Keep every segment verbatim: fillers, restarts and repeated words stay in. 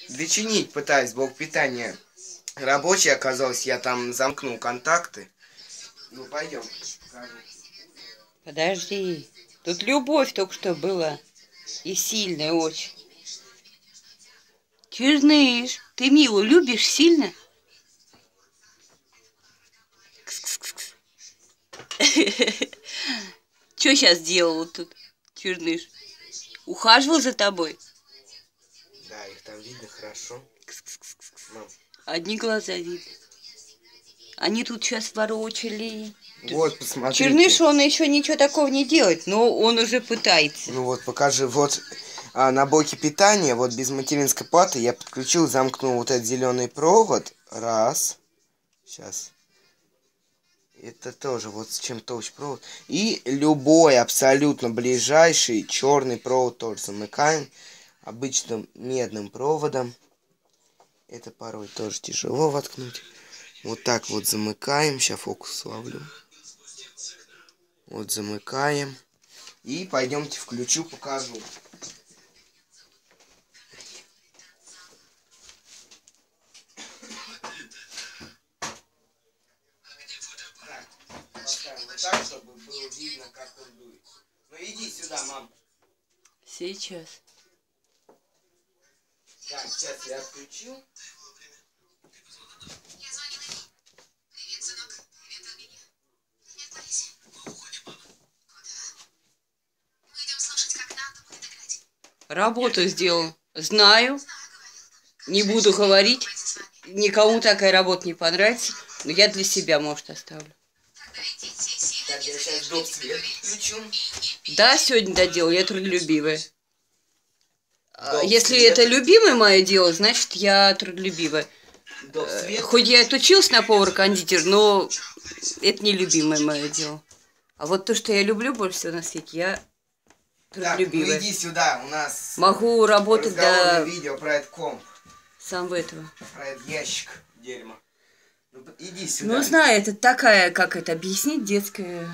дочинить пытаюсь блок питания. Рабочий оказался, я там замкнул контакты. Ну, пойдем, покажу. Подожди. Тут любовь только что была. И сильная очень. Черныш, ты Милу любишь сильно? Что сейчас делала тут, Черныш? Ухаживал за тобой? Да, их там видно хорошо. Мам. Одни глаза видно. Они тут сейчас ворочали. Вот, посмотрите. Черныш, он еще ничего такого не делает, но он уже пытается. Ну вот, покажи. Вот а, на блоке питания, вот без материнской платы, я подключил, замкнул вот этот зеленый провод. Раз. Сейчас. Это тоже вот с чем толще провод. И любой абсолютно ближайший черный провод тоже замыкаем обычным медным проводом. Это порой тоже тяжело воткнуть. Вот так вот замыкаем. Сейчас фокус ловлю. Вот замыкаем. И пойдемте включу, покажу. Так, чтобы было видно, как он дует. Ну иди сюда, мам. Сейчас. Так, сейчас я отключил. Работу сделал. Знаю. Не буду говорить. Никому такая работа не понравится. Но я для себя, может, оставлю. Так, я сейчас доп. Свет включу. Да, сегодня доделал. Я трудолюбивая. Доп. Если Свет. это любимое мое дело, значит, я трудолюбивая. Доп. Свет. Хоть я и отучилась на повар-кондитер, но это не любимое мое дело. А вот то, что я люблю больше всего на свете, я трудолюбивая. Так, ну иди сюда, у нас могу работать до... видео про этот комп. Сам этого. Про этот ящик дерьма. Ну, иди сюда. Ну, знаю, это такая, как это объяснить, детская...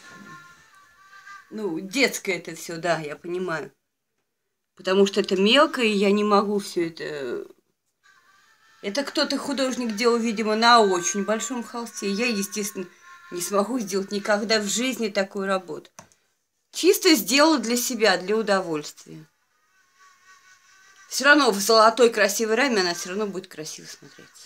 Ну, детское это все, да, я понимаю. Потому что это мелко, и я не могу все это... Это кто-то художник делал, видимо, на очень большом холсте. Я, естественно, не смогу сделать никогда в жизни такую работу. Чисто сделала для себя, для удовольствия. Все равно в золотой красивой раме она все равно будет красиво смотреться.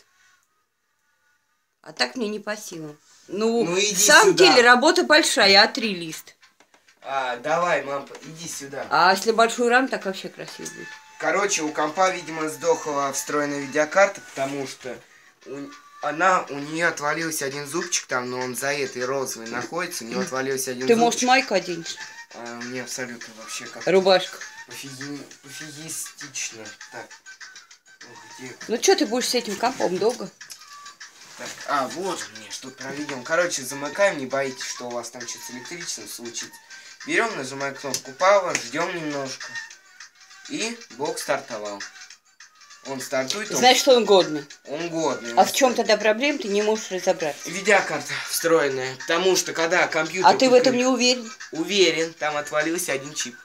А так мне не по силам. Ну, ну в самом сюда. деле работа большая, а три лист. А, давай, мам, иди сюда. А если большую раму, так вообще красиво будет. Короче, у компа, видимо, сдохла встроенная видеокарта, потому что у, она, у нее отвалился один зубчик там, но он за этой розовой находится, у нее отвалился один Ты, зубчик. может, майку оденешь? А, мне абсолютно вообще как... Рубашку. Пофиги... Пофигистично. Так. Ох, где... Ну, что ты будешь с этим компом долго? Так, а, вот мне что-то проведем. Короче, замыкаем, не боитесь, что у вас там что-то с электричеством случится. Берем, нажимаем кнопку Power, ждем немножко. И блок стартовал. Он стартует. Он... Значит, он годный. Он годный. А в чем тогда проблема, ты не можешь разобраться? Видеокарта встроенная. Потому что когда компьютер... А ты подключ... в этом не уверен? Уверен, там отвалился один чип.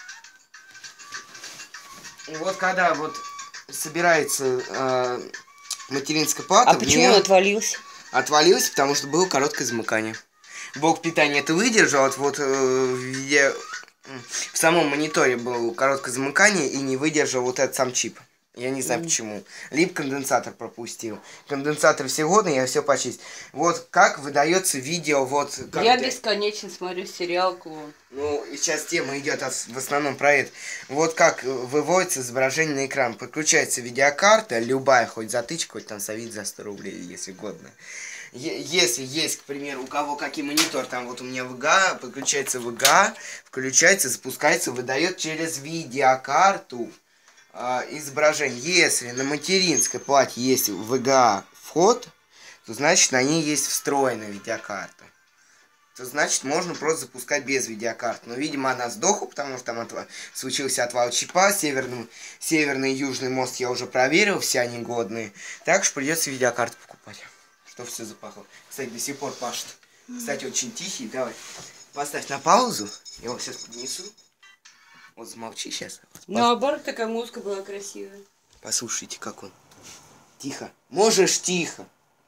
Вот когда вот собирается э, материнская плата... А почему он отвалился? Отвалился, потому что было короткое замыкание. Блок питания это выдержал, вот э, где в самом мониторе было короткое замыкание и не выдержал вот этот сам чип. Я не знаю mm. почему. Либо конденсатор пропустил. Конденсатор все годный, я все почистил. Вот как выдается видео, вот... Как я ты... бесконечно смотрю сериал «Клон». Ну, и сейчас тема идет в основном про это. Вот как выводится изображение на экран. Подключается видеокарта, любая, хоть затычка, хоть там совит за сто рублей, если годно. Если есть, к примеру, у кого какой монитор, там вот у меня ви джи эй, подключается ви джи эй, включается, запускается, выдает через видеокарту э, изображение. Если на материнской плате есть ви джи эй вход, то значит на ней есть встроенная видеокарта. То значит можно просто запускать без видеокарты. Но, видимо, она сдохла, потому что там отв... случился отвал чипа. Северный, северный и южный мост я уже проверил, все они годные. Так что придется видеокарту покупать. Что все запахло. Кстати, до сих пор пашет. Кстати, очень тихий. Давай, поставь на паузу. Я его сейчас поднесу. Вот замолчи сейчас. Наоборот, такая музыка была красивая. Послушайте, как он. Тихо. Можешь тихо.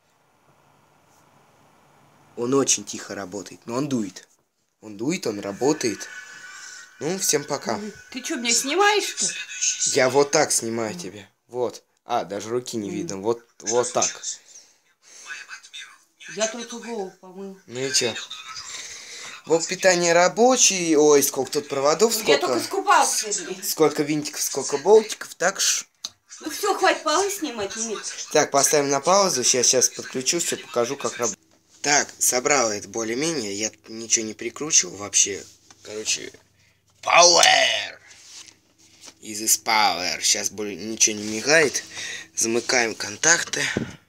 Он очень тихо работает, но он дует. Он дует, он работает. Ну, всем пока. Ты что, меня снимаешь-то? Я вот так снимаю тебя. Вот. А, даже руки не видно. Вот, вот так. Я только голову помыл. Ну и чё? Вот питание рабочий. Ой, сколько тут проводов, сколько... Я только скупался. Сколько винтиков, сколько болтиков. Так ж... Ну все, хватит полы снимать. Нет. Так, поставим на паузу. Сейчас, сейчас подключу, все покажу, как работает. Так, собрал это более-менее. Я ничего не прикручивал вообще. Короче... Power! Is this power. Сейчас более ничего не мигает. Замыкаем контакты.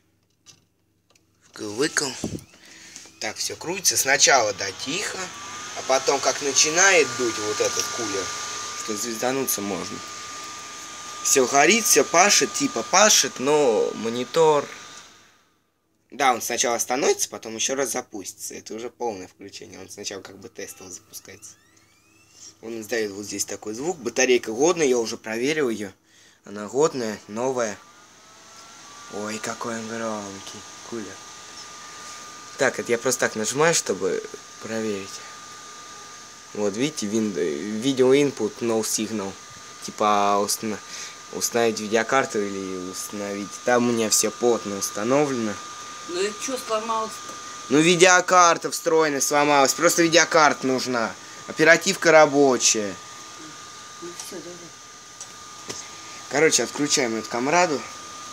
Вкл-выкл. Так, все крутится. Сначала, да, тихо. А потом, как начинает дуть вот этот кулер, что звездануться можно. Все горит, все пашет, типа пашет, но монитор... Да, он сначала остановится, потом еще раз запустится. Это уже полное включение. Он сначала как бы тестово запускается. Он издает вот здесь такой звук. Батарейка годная, я уже проверил ее. Она годная, новая. Ой, какой он громкий. Кулер. Так, это я просто так нажимаю, чтобы проверить. Вот, видите, видео input, no signal. Типа установ... установить видеокарту или установить. Там у меня все плотно установлено. Ну и что сломалось-то? Ну, видеокарта встроенная сломалась. Просто видеокарта нужна. Оперативка рабочая. Ну все, давай. Короче, отключаем эту камраду.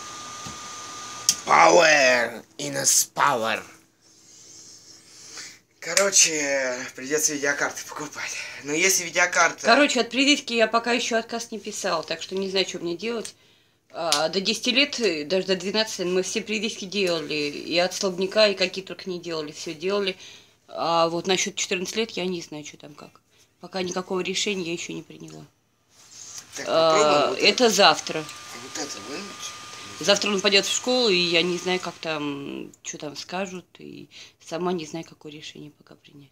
Power! Inus power! Короче, придется видеокарты покупать. Но если видеокарта... Короче, от прививки я пока еще отказ не писал, так что не знаю, что мне делать. А, до десяти лет, даже до двенадцати, мы все прививки делали. И от столбняка, и какие только не делали, все делали. А вот насчет четырнадцати лет я не знаю, что там как. Пока никакого решения я еще не приняла. Так, а, вот это, это завтра. Вот это вынуть? Завтра он пойдет в школу, и я не знаю, как там, что там скажут, и сама не знаю, какое решение пока принять.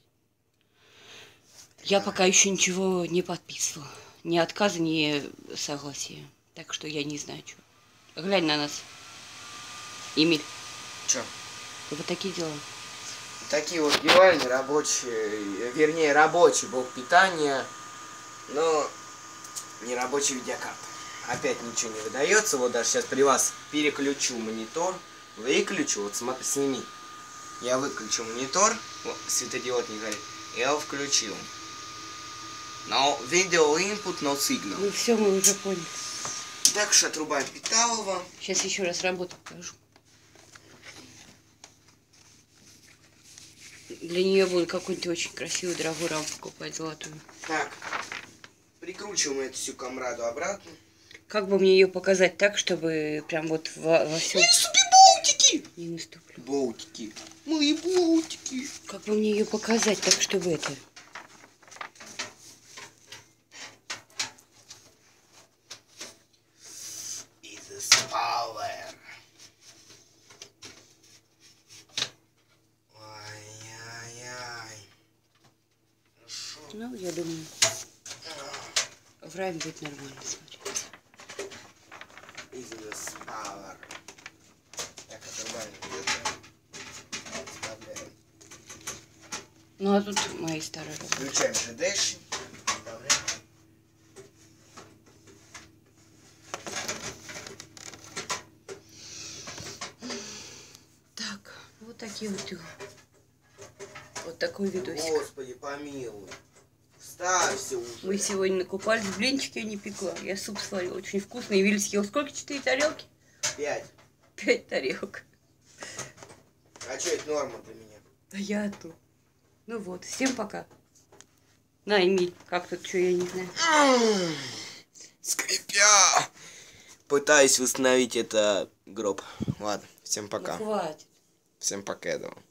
Я пока еще ничего не подписывала. Ни отказа, ни согласия. Так что я не знаю, что. Глянь на нас. Эмиль. Че? Вот такие дела. Такие вот дела рабочие, вернее, рабочий блок питания, но не рабочая видеокарта. Опять ничего не выдается. Вот даже сейчас при вас переключу монитор, выключу, вот смотри, сними. Я выключу монитор, вот, светодиод не горит, я его включил. Но видео input, no signal. Ну все, мы уже поняли. Так что отрубаем питалово. Сейчас еще раз работу покажу. Для нее буду какую-нибудь очень красивую, дорогую рамку покупать, золотую. Так, прикручиваем эту всю камраду обратно. Как бы мне ее показать так, чтобы прям вот во, во всем... Не наступи, болтики! Не наступлю. Болтики. Мои болтики. Как бы мне ее показать так, чтобы это... Is power. Ай-яй-яй. Хорошо. Ну, я думаю, в райме будет нормально смотреть. Is this power. Так, отрубаем где-то. Вставляем. Ну, а тут мои старые работы. Включаем жидешник. Вставляем. Так, вот такие вот дела. Вот такой видосик. Господи, помилуй. Вставься уже. Мы сегодня накупались, блинчики я не пекла. Я суп сварила, очень вкусный. Виль съел сколько? Четыре тарелки? Пять. Пять тарелок. А что это норма для меня? А я тут. Ну вот, всем пока. На, Эмиль, как тут, что, я не знаю. Скрипя. Пытаюсь восстановить это гроб. Ладно, всем пока. Ну, хватит. Всем пока, я думаю.